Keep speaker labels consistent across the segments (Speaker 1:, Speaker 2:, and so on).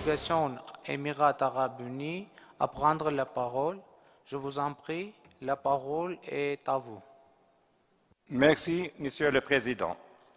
Speaker 1: délégation Émirats arabes unis à prendre la parole. Je vous en prie, la parole est à vous.
Speaker 2: Merci, Monsieur le Président.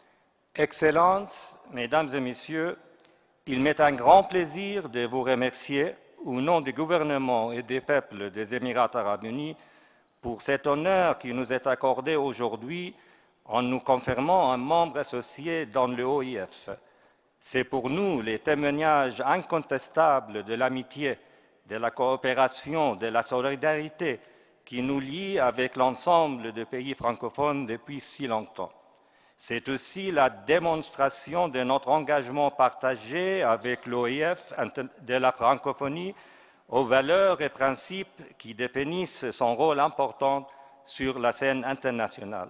Speaker 2: Excellences, Mesdames et Messieurs, il m'est un grand plaisir de vous remercier au nom du gouvernement et des peuples des Émirats arabes unis pour cet honneur qui nous est accordé aujourd'hui en nous confirmant un membre associé dans le OIF. C'est pour nous les témoignages incontestables de l'amitié, de la coopération, de la solidarité qui nous lient avec l'ensemble des pays francophones depuis si longtemps. C'est aussi la démonstration de notre engagement partagé avec l'OIF de la francophonie aux valeurs et principes qui définissent son rôle important sur la scène internationale.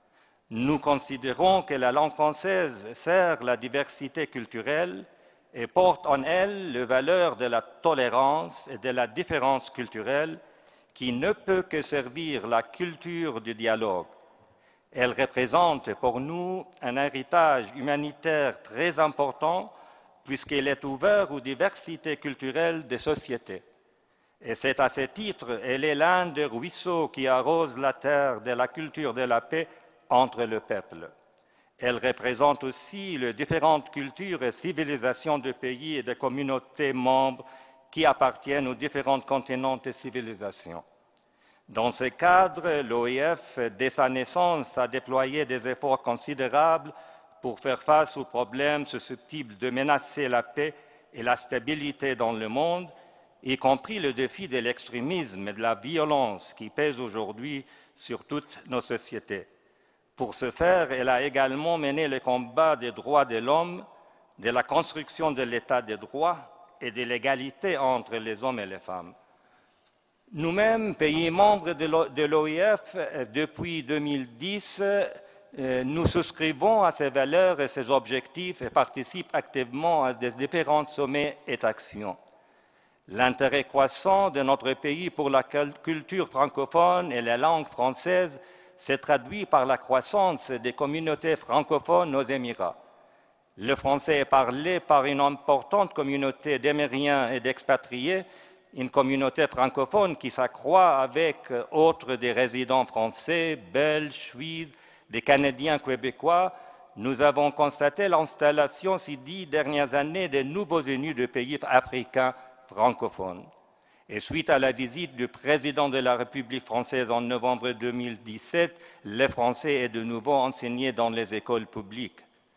Speaker 2: Nous considérons que la langue française sert la diversité culturelle et porte en elle les valeurs de la tolérance et de la différence culturelle qui ne peut que servir la culture du dialogue. Elle représente pour nous un héritage humanitaire très important puisqu'elle est ouverte aux diversités culturelles des sociétés. Et c'est à ce titre, elle est l'un des ruisseaux qui arrose la terre de la culture de la paix entre le peuple. Elle représente aussi les différentes cultures et civilisations de pays et de communautés membres qui appartiennent aux différents continents et civilisations. Dans ce cadre, l'OIF, dès sa naissance, a déployé des efforts considérables pour faire face aux problèmes susceptibles de menacer la paix et la stabilité dans le monde, y compris le défi de l'extrémisme et de la violence qui pèsent aujourd'hui sur toutes nos sociétés. Pour ce faire, elle a également mené le combat des droits de l'homme, de la construction de l'État de droit et de l'égalité entre les hommes et les femmes. Nous-mêmes, pays membres de l'OIF, depuis 2010, nous souscrivons à ces valeurs et ces objectifs et participons activement à des différents sommets et actions. L'intérêt croissant de notre pays pour la culture francophone et la langue française s'est traduit par la croissance des communautés francophones aux Émirats. Le français est parlé par une importante communauté d'Émiriens et d'expatriés, une communauté francophone qui s'accroît avec autres des résidents français, belges, suisses, des Canadiens québécois. Nous avons constaté l'installation ces 10 dernières années de nouveaux venus de pays africains francophones. Et suite à la visite du président de la République française en novembre 2017, le français est de nouveau enseigné dans les écoles publiques.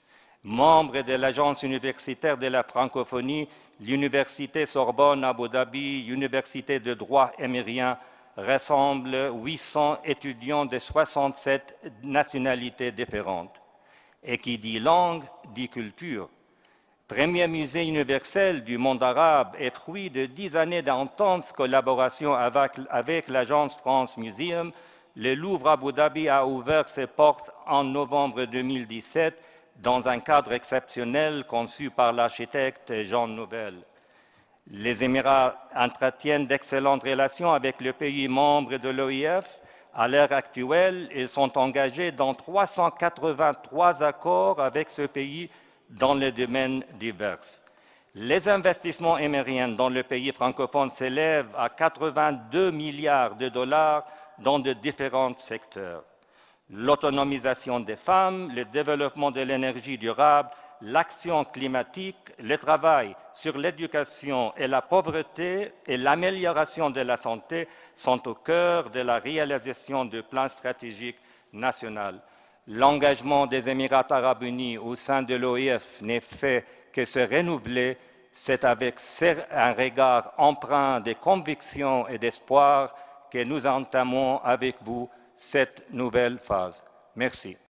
Speaker 2: Membre de l'Agence universitaire de la francophonie, l'Université Sorbonne Abu Dhabi, Université de droit émirien, rassemble 800 étudiants de 67 nationalités différentes. Et qui dit langue, dit culture. Premier musée universel du monde arabe et fruit de 10 années d'intense collaboration avec l'agence France Museum, le Louvre Abu Dhabi a ouvert ses portes en novembre 2017 dans un cadre exceptionnel conçu par l'architecte Jean Nouvel. Les Émirats entretiennent d'excellentes relations avec les pays membres de l'OIF. À l'heure actuelle, ils sont engagés dans 383 accords avec ce pays dans les domaines divers. Les investissements émiriens dans le pays francophone s'élèvent à 82 milliards de dollars dans de différents secteurs. L'autonomisation des femmes, le développement de l'énergie durable, l'action climatique, le travail sur l'éducation et la pauvreté et l'amélioration de la santé sont au cœur de la réalisation du plan stratégique national. L'engagement des Émirats arabes unis au sein de l'OIF n'est fait que se renouveler. C'est avec un regard empreint de conviction et d'espoir que nous entamons avec vous cette nouvelle phase. Merci.